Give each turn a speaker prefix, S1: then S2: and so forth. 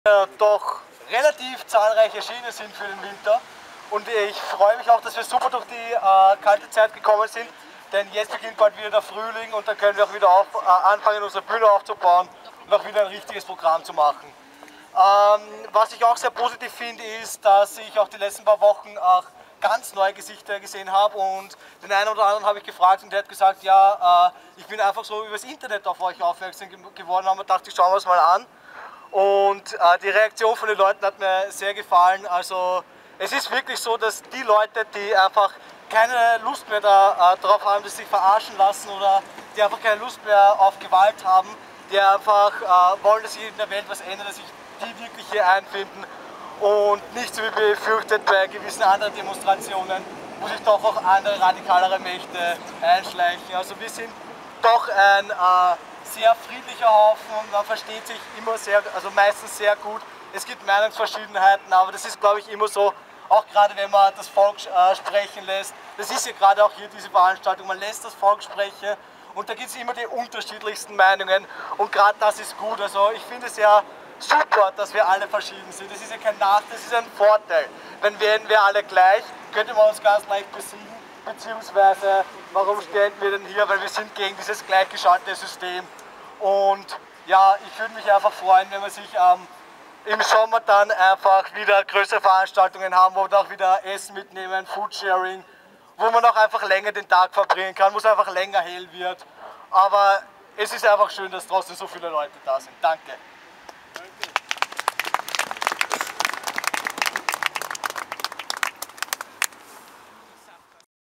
S1: Doch relativ zahlreich erschienen sind für den Winter. Und ich freue mich auch, dass wir super durch die kalte Zeit gekommen sind, denn jetzt beginnt bald wieder der Frühling und dann können wir auch wieder anfangen, unsere Bühne aufzubauen und auch wieder ein richtiges Programm zu machen. Was ich auch sehr positiv finde, ist, dass ich auch die letzten paar Wochen auch ganz neue Gesichter gesehen habe und den einen oder anderen habe ich gefragt und der hat gesagt, ja, ich bin einfach so übers Internet auf euch aufmerksam geworden und dachte, ich schaue mir das mal an. Und die Reaktion von den Leuten hat mir sehr gefallen. Also es ist wirklich so, dass die Leute, die einfach keine Lust mehr darauf haben, dass sie sich verarschen lassen oder die einfach keine Lust mehr auf Gewalt haben, die einfach wollen, dass sich in der Welt was ändert, dass sich die wirklich hier einfinden und nicht so wie befürchtet bei gewissen anderen Demonstrationen, wo sich doch auch andere radikalere Mächte einschleichen. Also wir sind doch ein sehr friedlicher Haufen und man versteht sich immer sehr, also meistens sehr gut. Es gibt Meinungsverschiedenheiten, aber das ist, glaube ich, immer so, auch gerade wenn man das Volk sprechen lässt. Das ist ja gerade auch hier diese Veranstaltung, man lässt das Volk sprechen und da gibt es immer die unterschiedlichsten Meinungen und gerade das ist gut. Also ich finde es ja super, dass wir alle verschieden sind. Das ist ja kein Nachteil, das ist ein Vorteil. Wenn wären wir alle gleich, könnte man uns ganz leicht besiegen, beziehungsweise warum stehen wir denn hier, weil wir sind gegen dieses gleichgeschaltete System. Und ja, ich würde mich einfach freuen, wenn wir sich im Sommer dann einfach wieder größere Veranstaltungen haben, wo wir auch wieder Essen mitnehmen, Foodsharing, wo man auch einfach länger den Tag verbringen kann, wo es einfach länger hell wird. Aber es ist einfach schön, dass trotzdem so viele Leute da sind. Danke.